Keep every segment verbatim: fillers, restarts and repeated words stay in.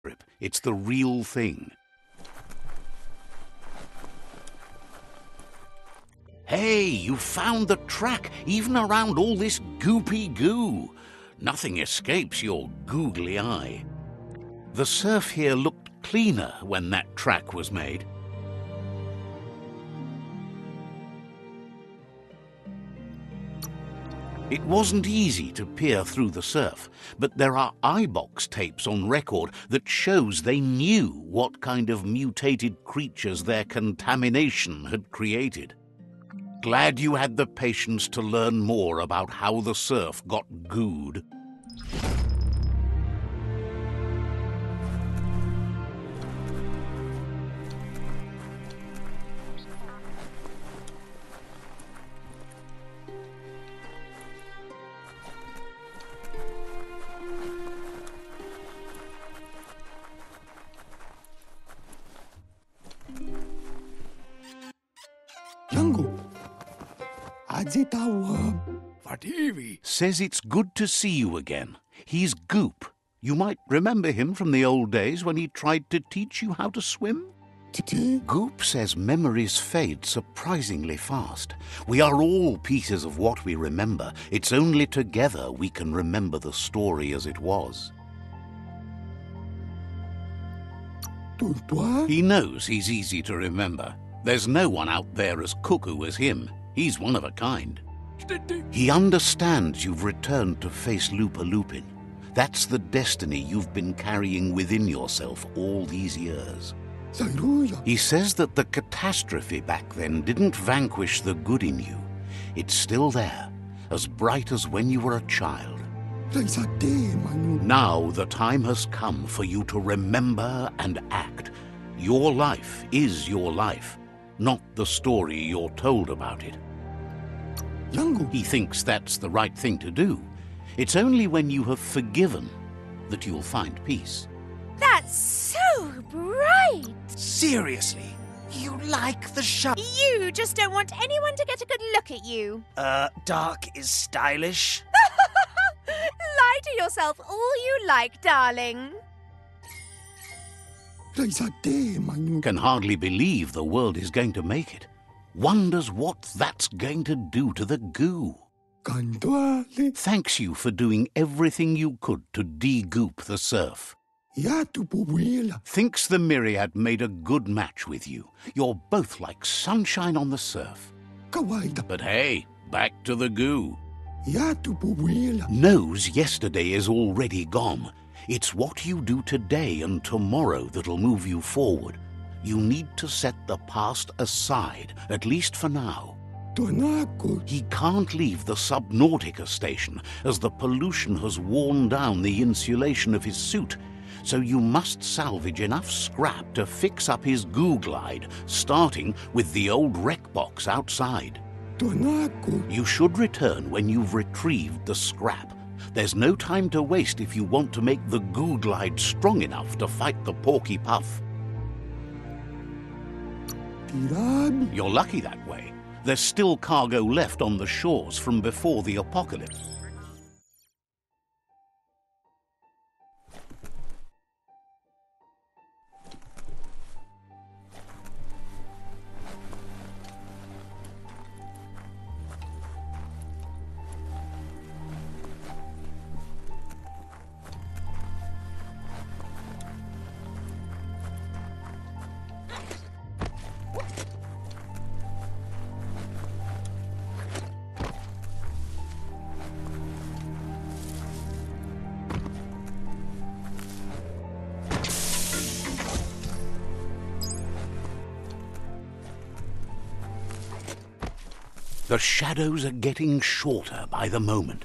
It's the real thing. Hey, you found the track, even around all this goopy goo. Nothing escapes your googly eye. The surf here looked cleaner when that track was made. It wasn't easy to peer through the surf, but there are iBox tapes on record that shows they knew what kind of mutated creatures their contamination had created. Glad you had the patience to learn more about how the surf got gooed. Says it's good to see you again. He's Goop. You might remember him from the old days when he tried to teach you how to swim. Goop says memories fade surprisingly fast. We are all pieces of what we remember. It's only together we can remember the story as it was. He knows he's easy to remember. There's no one out there as cuckoo as him. He's one of a kind. He understands you've returned to face Lupa Lupin. That's the destiny you've been carrying within yourself all these years. He says that the catastrophe back then didn't vanquish the good in you. It's still there, as bright as when you were a child. Now the time has come for you to remember and act. Your life is your life, not the story you're told about it. He thinks that's the right thing to do. It's only when you have forgiven that you'll find peace. That's so bright! Seriously, you like the show? You just don't want anyone to get a good look at you. Uh, dark is stylish. Lie to yourself all you like, darling. Can hardly believe the world is going to make it. Wonders what that's going to do to the goo. Thanks you for doing everything you could to de-goop the surf. Thinks the Myriad made a good match with you. You're both like sunshine on the surf. But hey, back to the goo. Knows yesterday is already gone. It's what you do today and tomorrow that'll move you forward. You need to set the past aside, at least for now. He can't leave the Subnautica station, as the pollution has worn down the insulation of his suit. So you must salvage enough scrap to fix up his googlide, starting with the old wreck box outside. You should return when you've retrieved the scrap. There's no time to waste if you want to make the googlide strong enough to fight the Porky Puff. You're lucky that way. There's still cargo left on the shores from before the apocalypse. The shadows are getting shorter by the moment.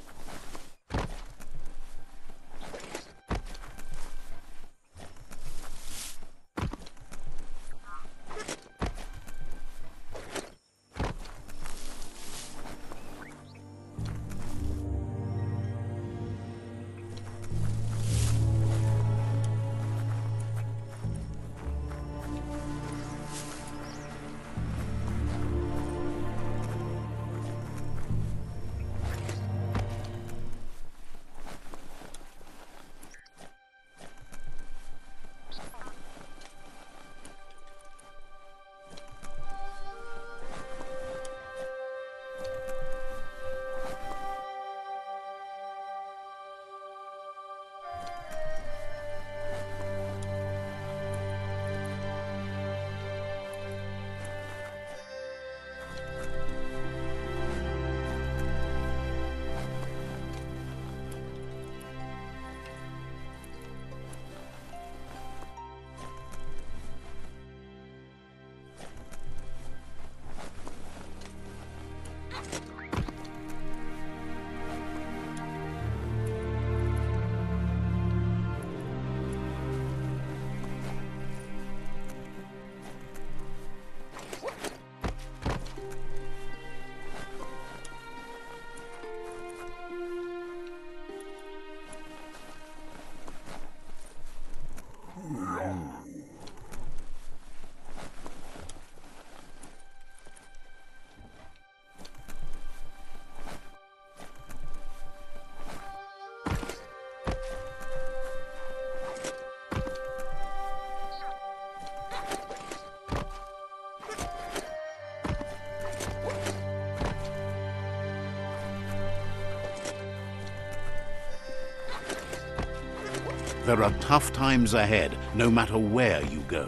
There are tough times ahead, no matter where you go.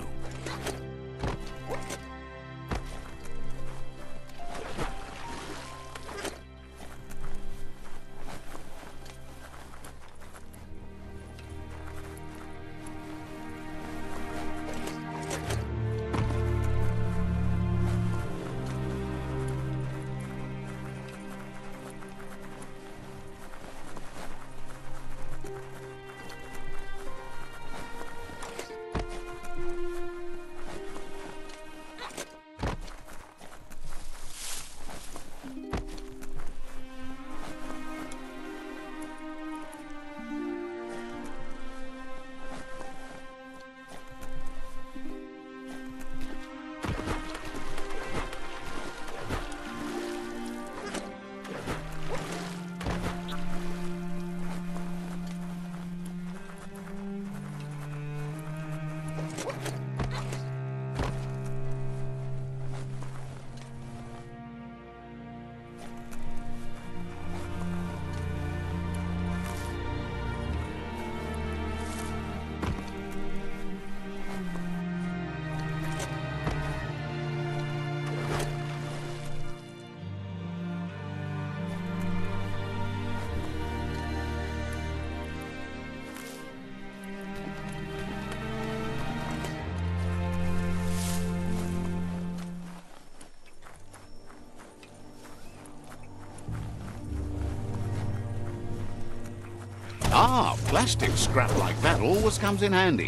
Ah, plastic scrap like that always comes in handy.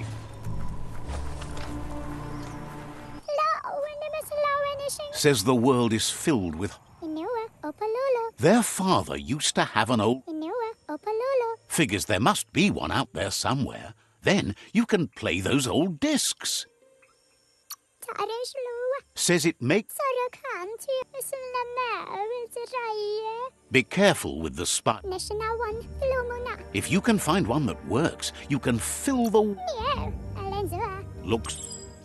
Says the world is filled with... Their father used to have an old... Figures there must be one out there somewhere. Then you can play those old discs. Says it makes... Be careful with the spot. If you can find one that works, you can fill the... Looks...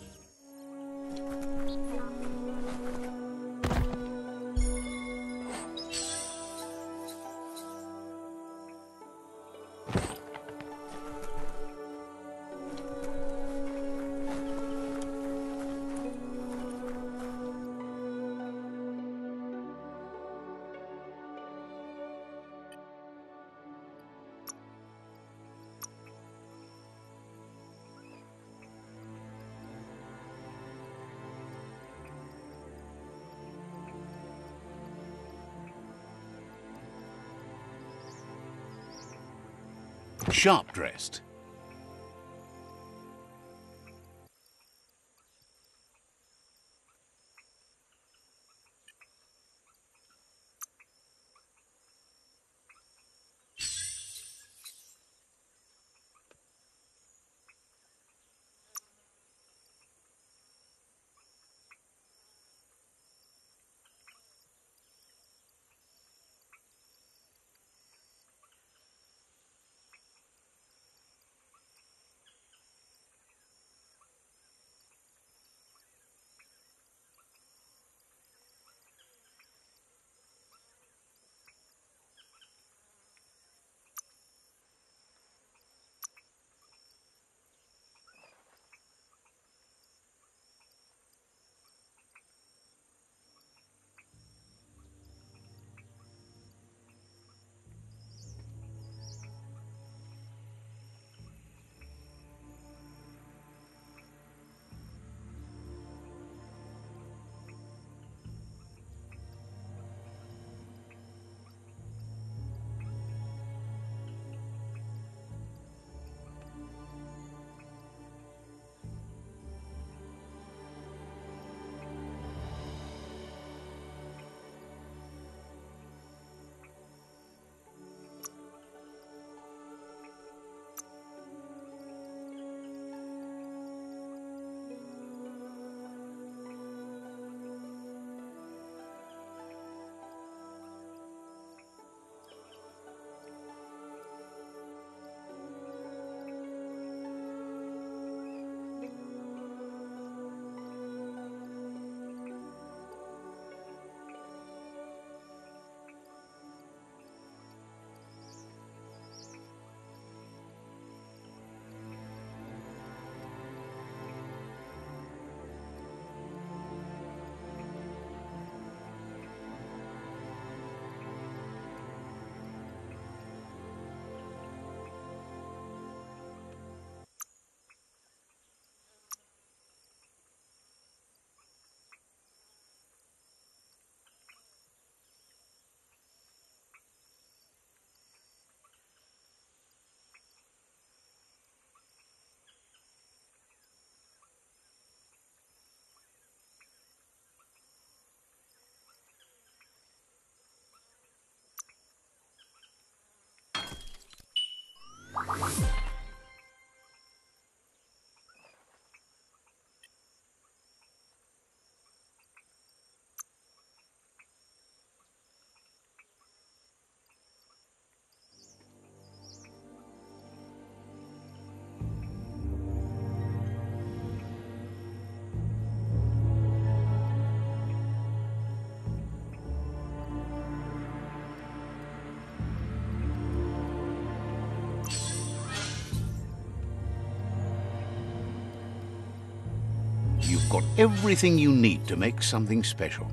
Sharp-dressed. You've got everything you need to make something special.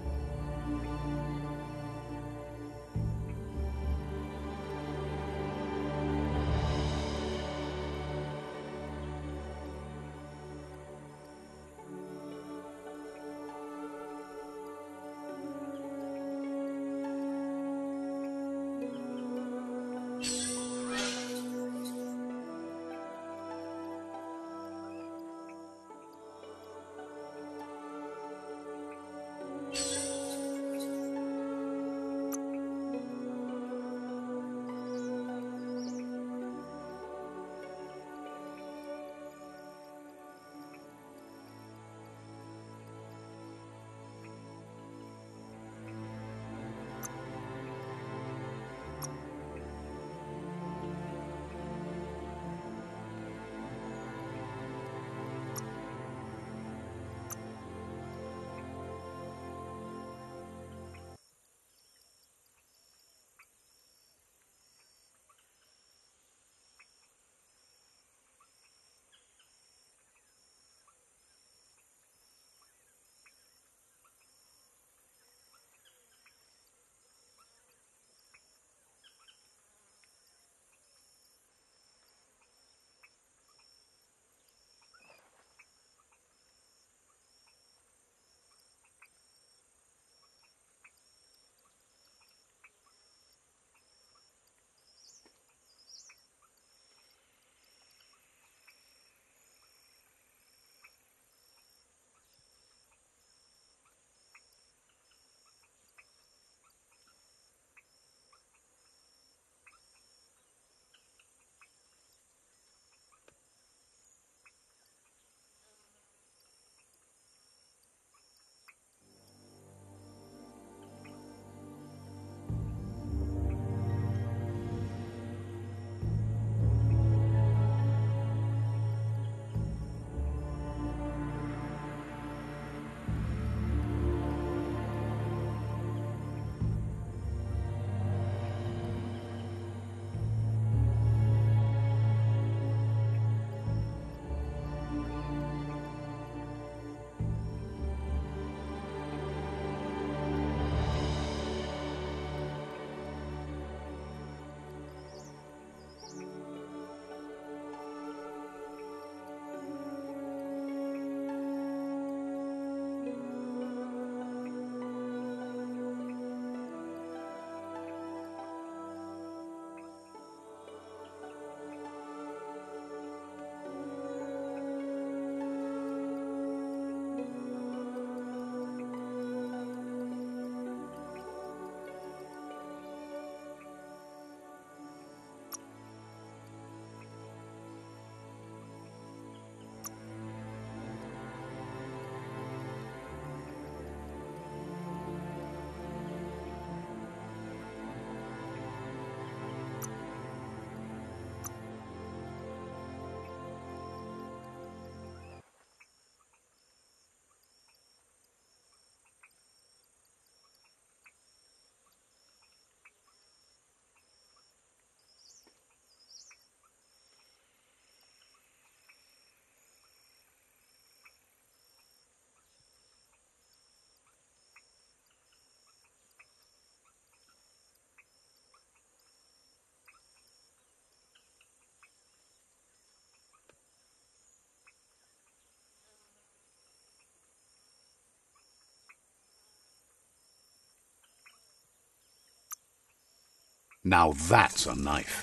Now that's a knife.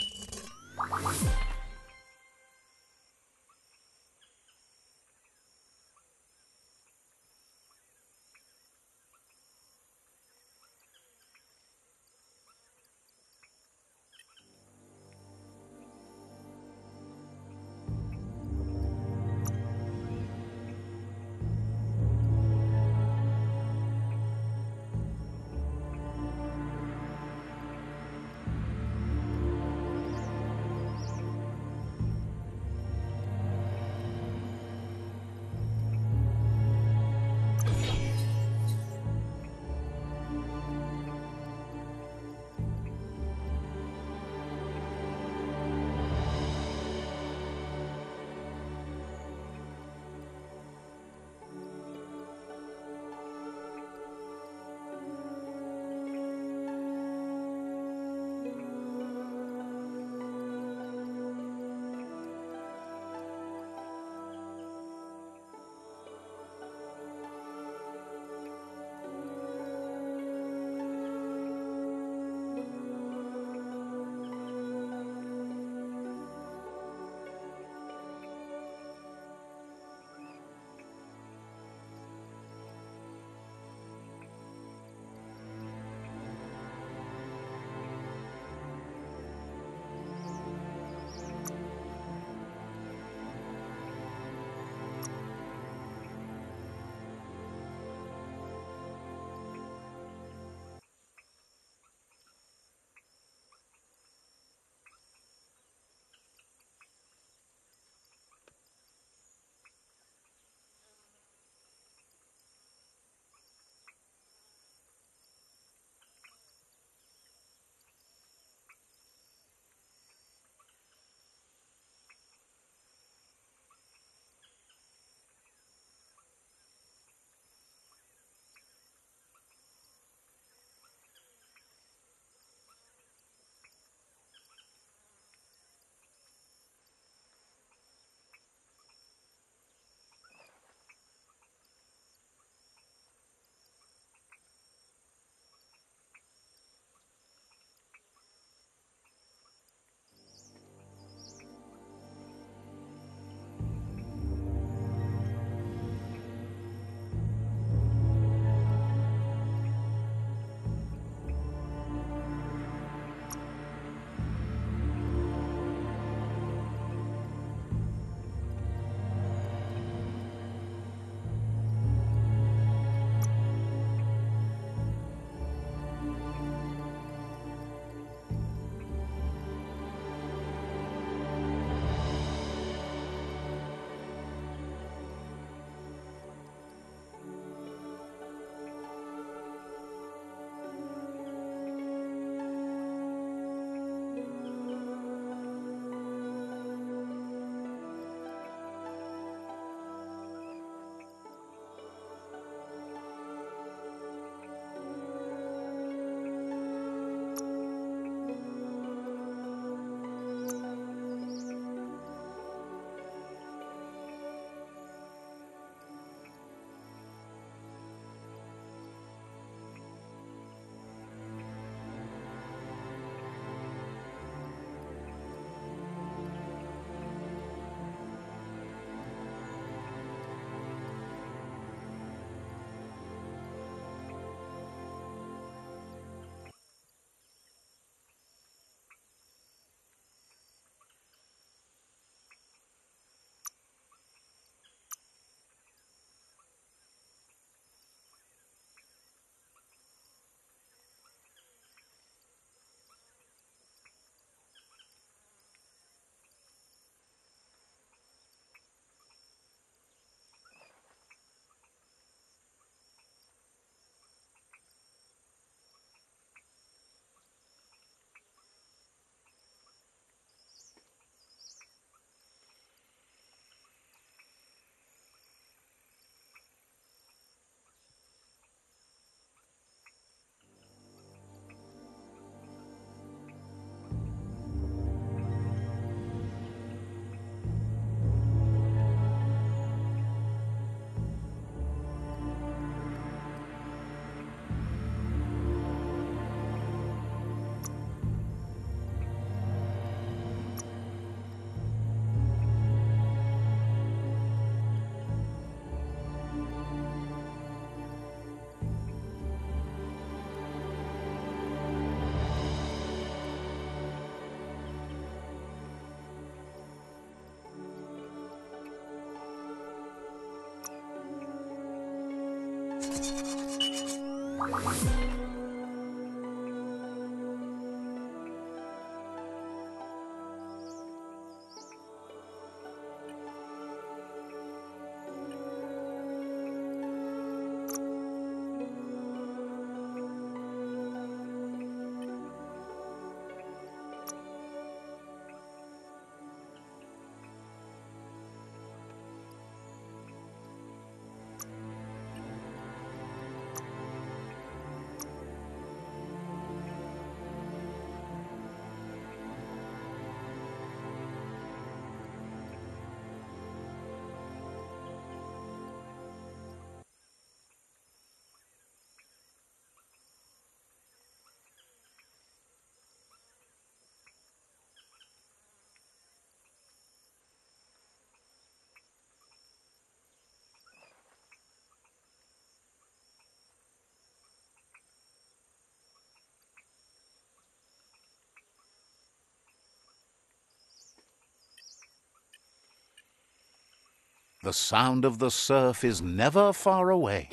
The sound of the surf is never far away.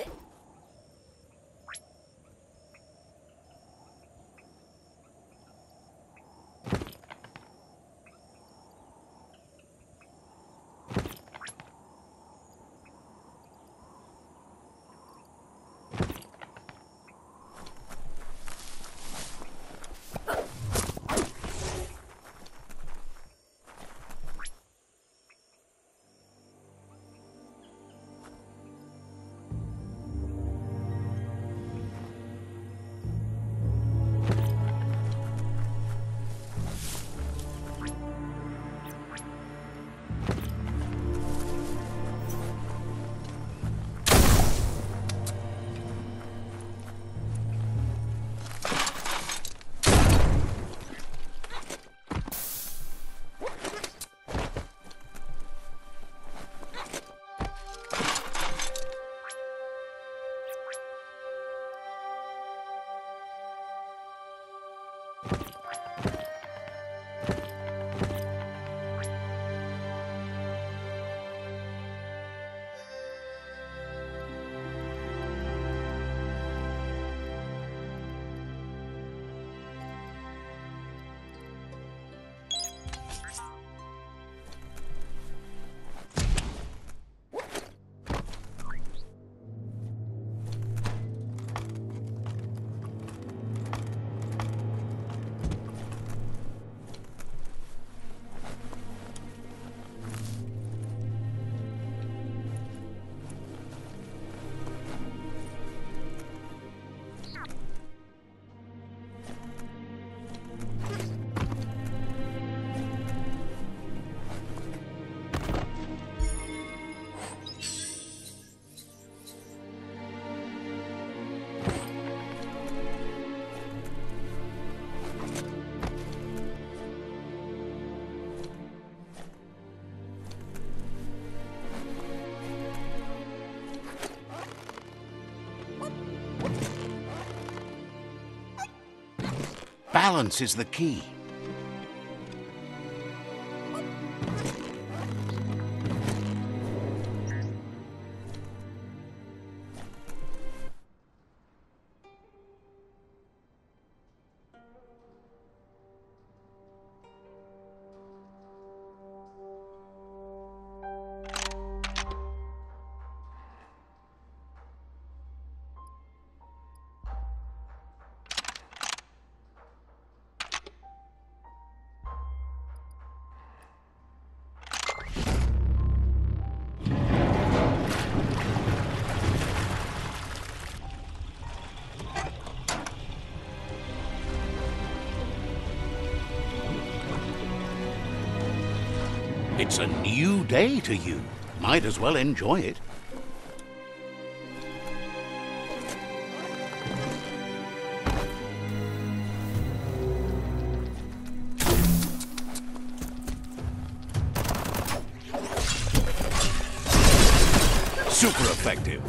Balance is the key. It's a new day to you. Might as well enjoy it. Super effective.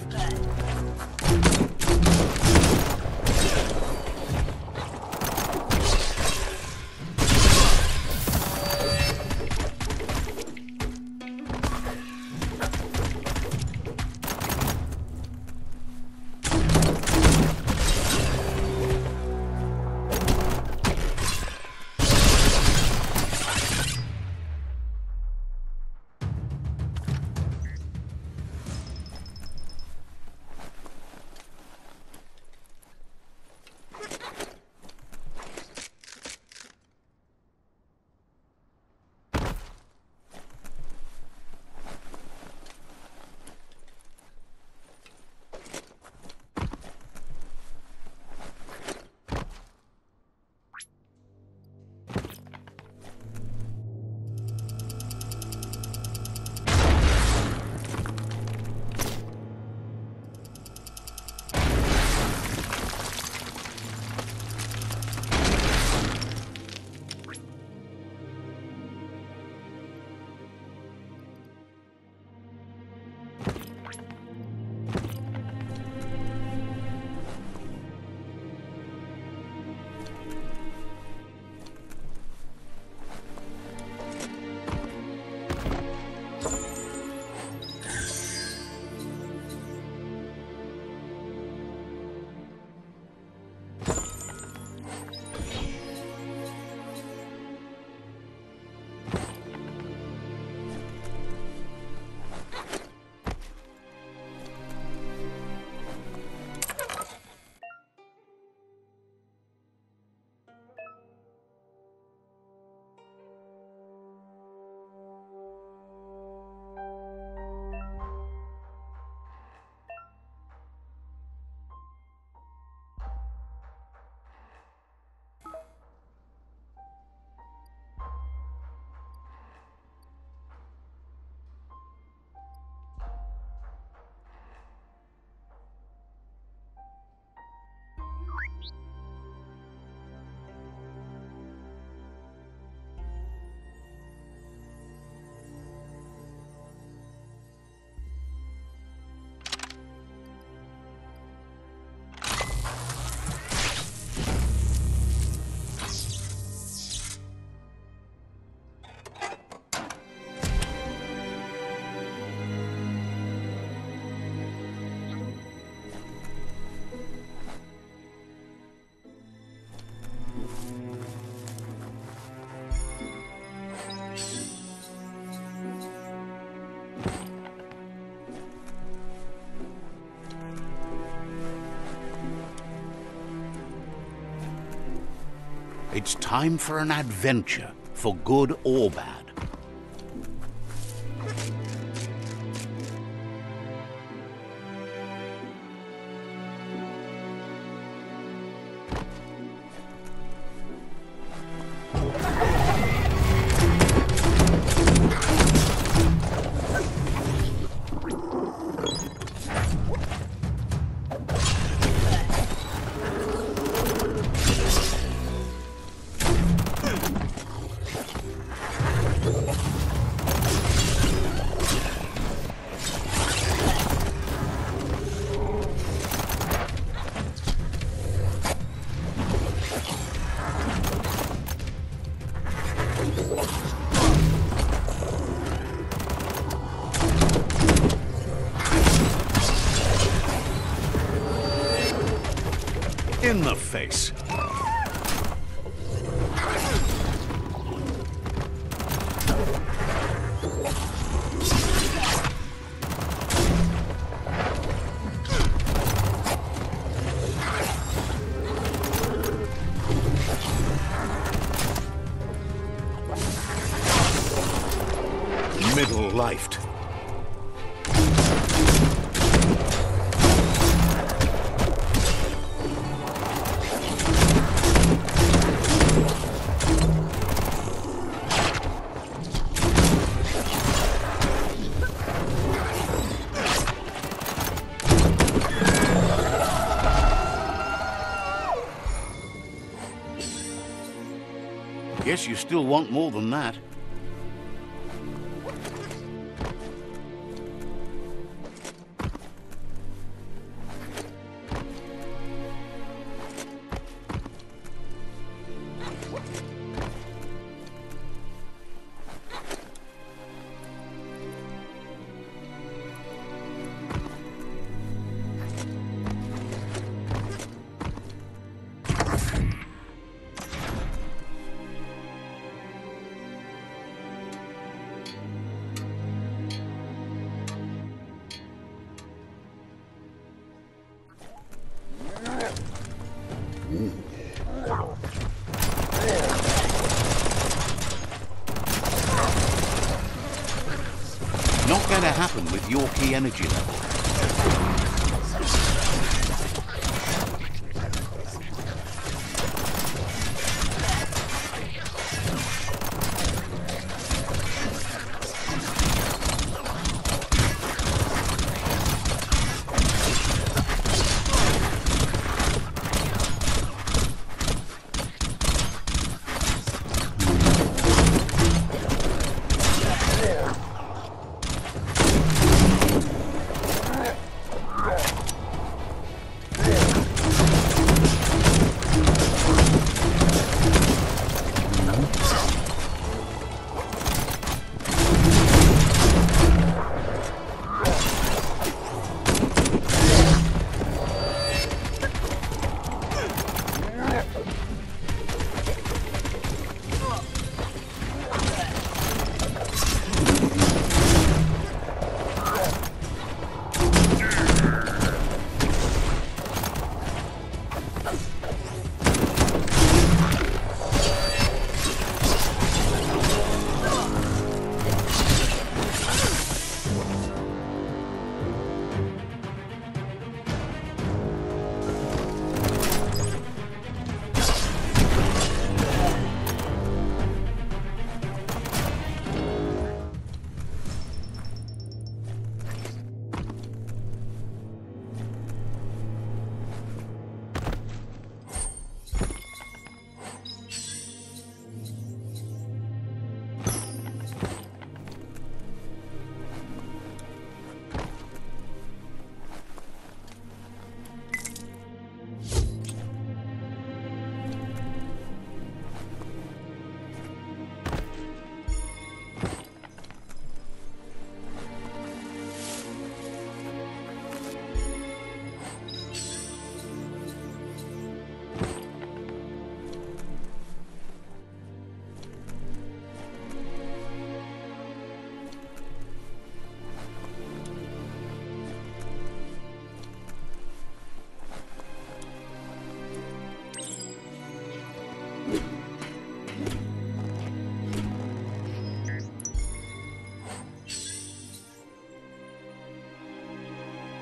It's time for an adventure, for good or bad. In the face. Middle-lifed. Guess you still want more than that. Not going to happen with your key energy level.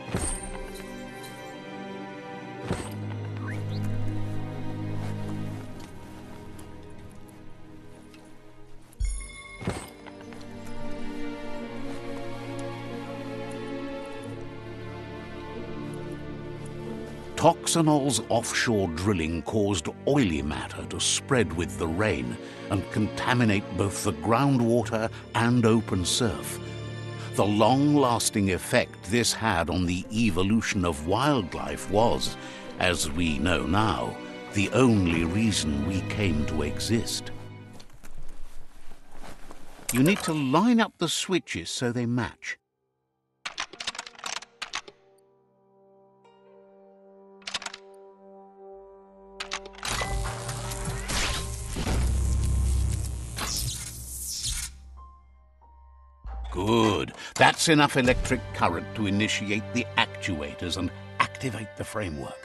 Toxanol's offshore drilling caused oily matter to spread with the rain and contaminate both the groundwater and open surf. The long-lasting effect this had on the evolution of wildlife was, as we know now, the only reason we came to exist. You need to line up the switches so they match. Good. That's enough electric current to initiate the actuators and activate the framework.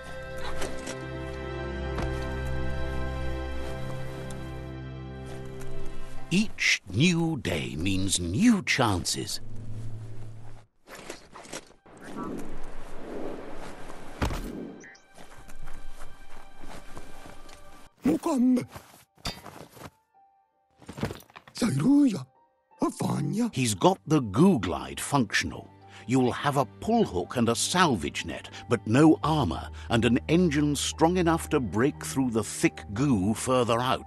Each new day means new chances. He's got the googlide functional. You'll have a pull hook and a salvage net, but no armor, and an engine strong enough to break through the thick goo further out.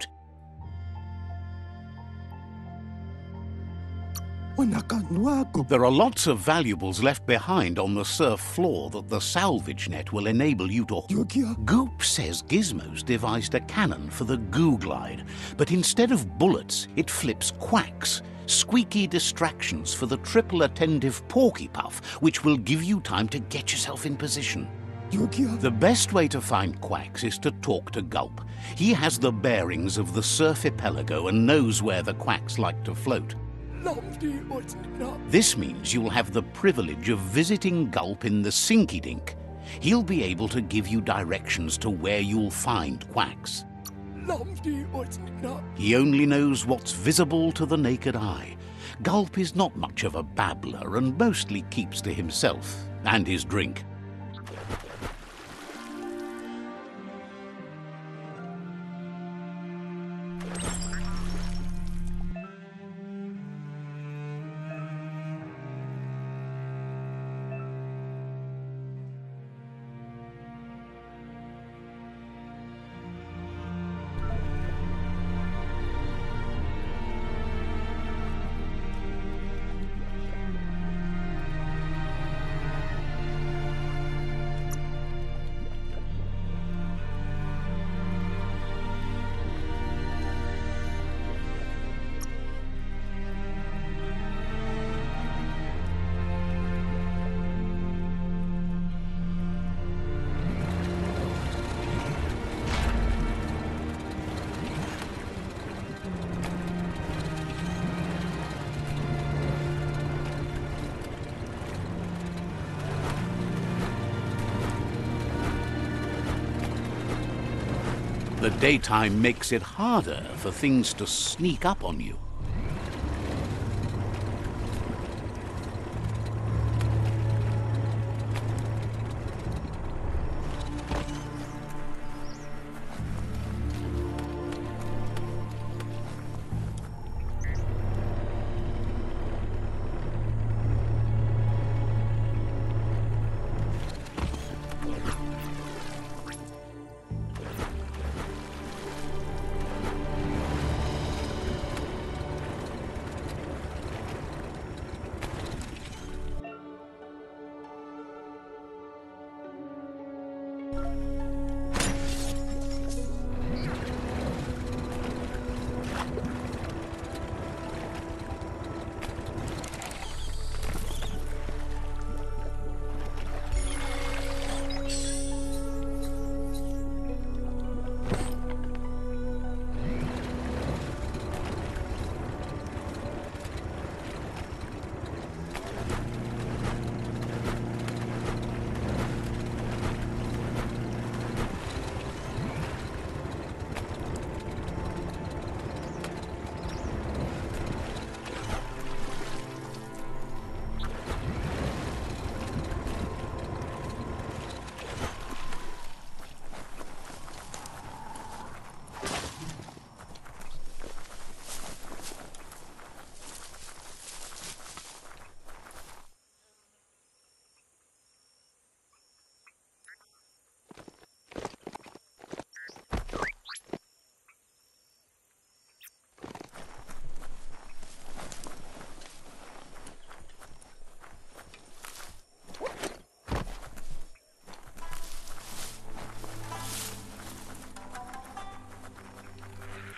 There are lots of valuables left behind on the surf floor that the salvage net will enable you to... Goop says Gizmo's devised a cannon for the googlide, but instead of bullets, it flips quacks. Squeaky distractions for the triple attentive porky puff, which will give you time to get yourself in position. The best way to find quacks is to talk to Gulp. He has the bearings of the surf archipelago and knows where the quacks like to float. This means you'll have the privilege of visiting Gulp in the Sinky Dink. He'll be able to give you directions to where you'll find quacks. He only knows what's visible to the naked eye. Gulp is not much of a babbler and mostly keeps to himself and his drink. The daytime makes it harder for things to sneak up on you.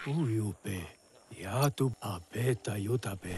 Uyupe, yatu abeta yutape.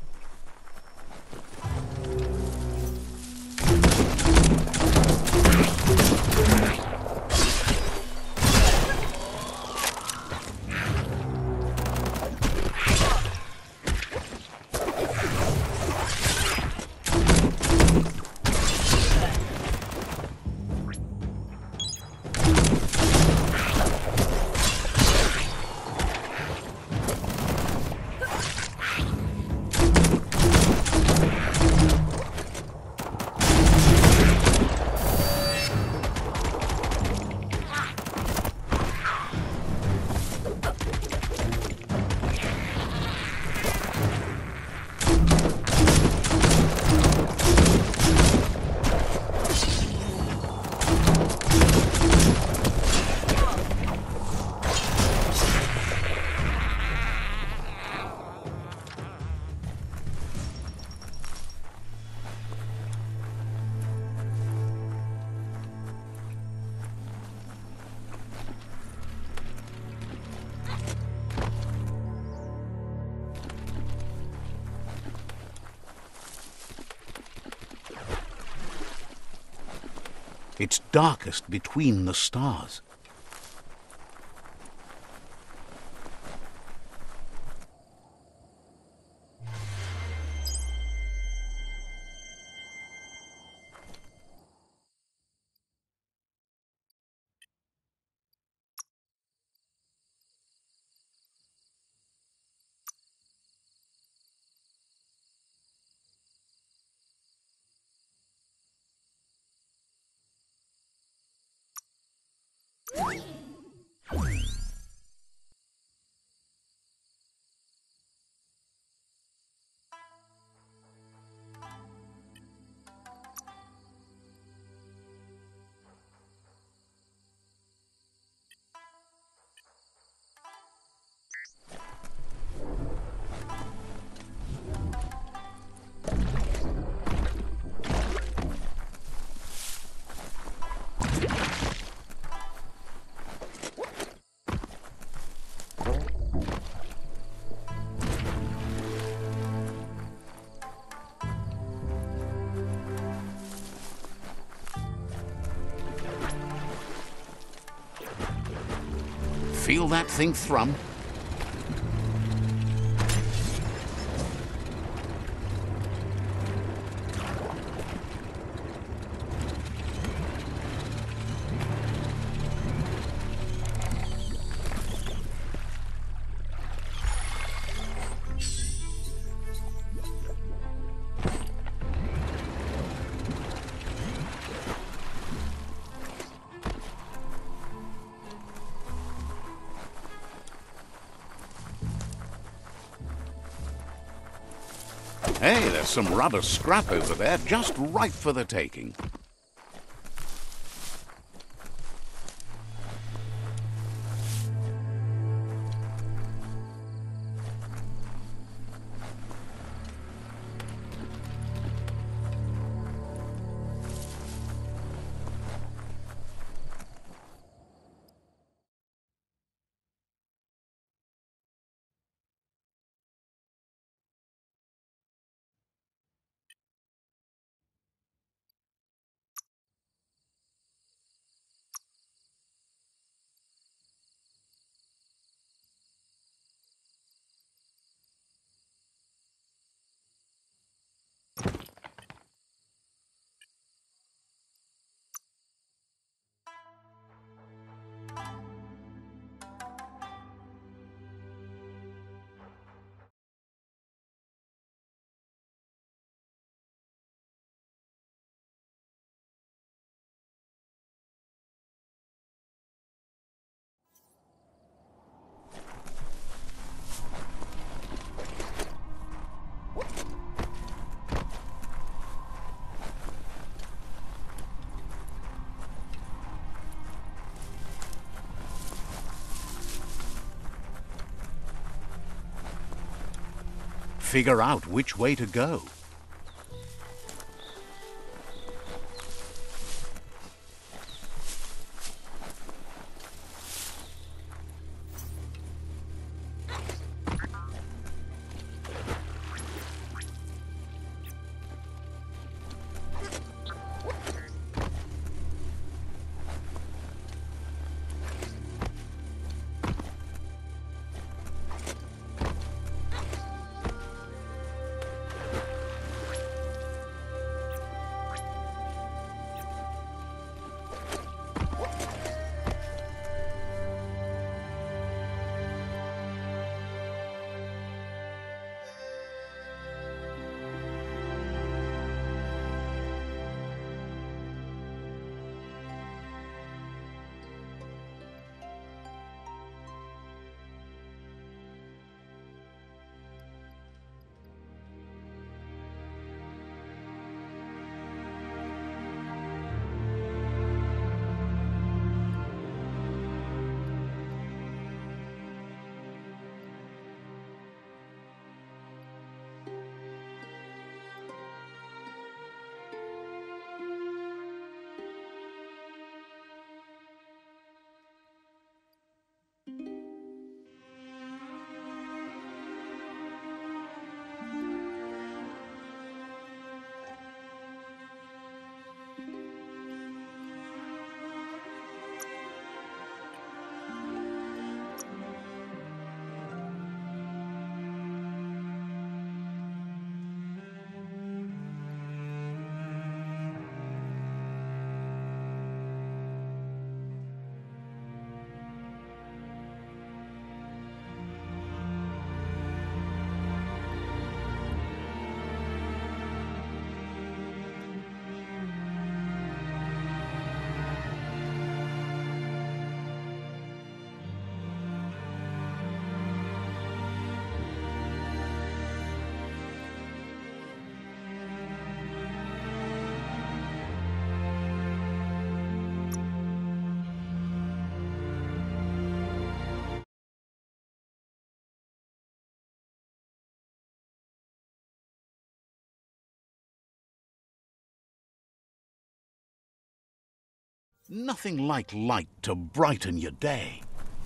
It's darkest between the stars. Feel that thing thrum? Hey, there's some rubber scrap over there, just right for the taking. Figure out which way to go. Nothing like light to brighten your day.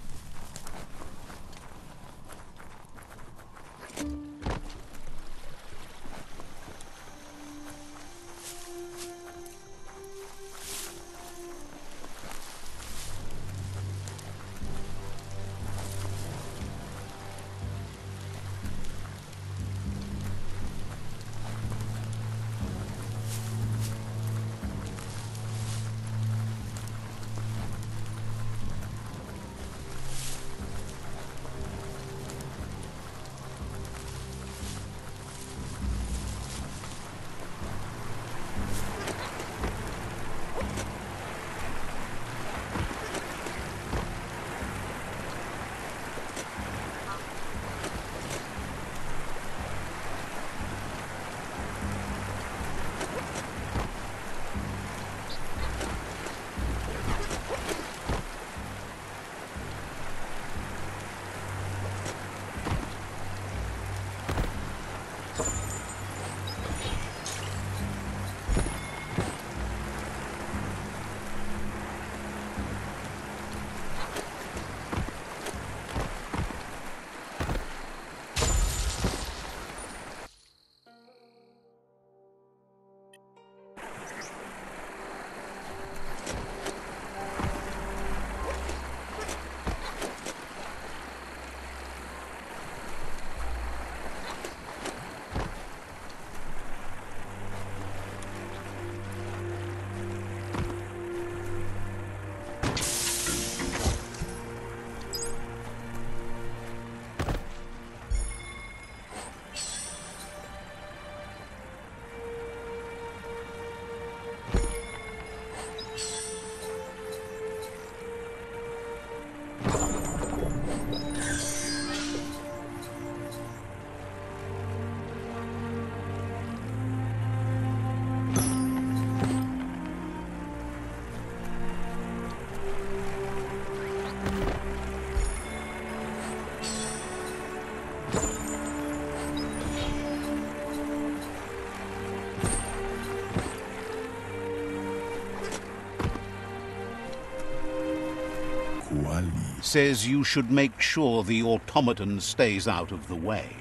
Says you should make sure the automaton stays out of the way.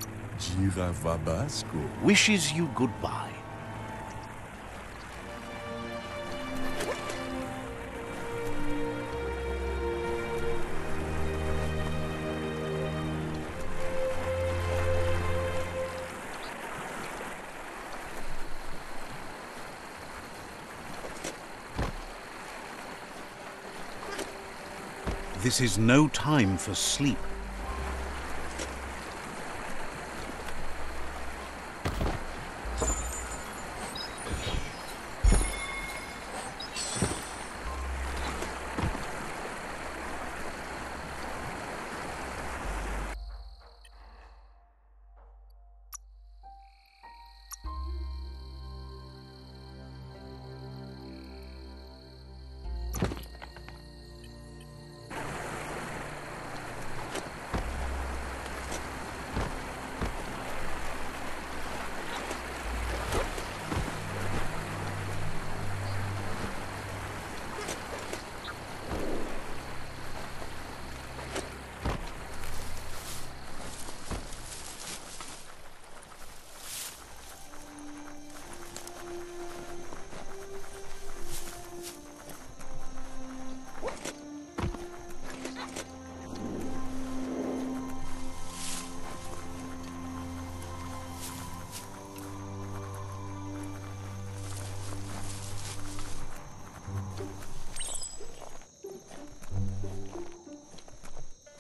Wishes you goodbye. This is no time for sleep.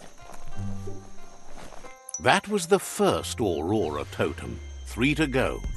That was the first Aurora totem. Three to go.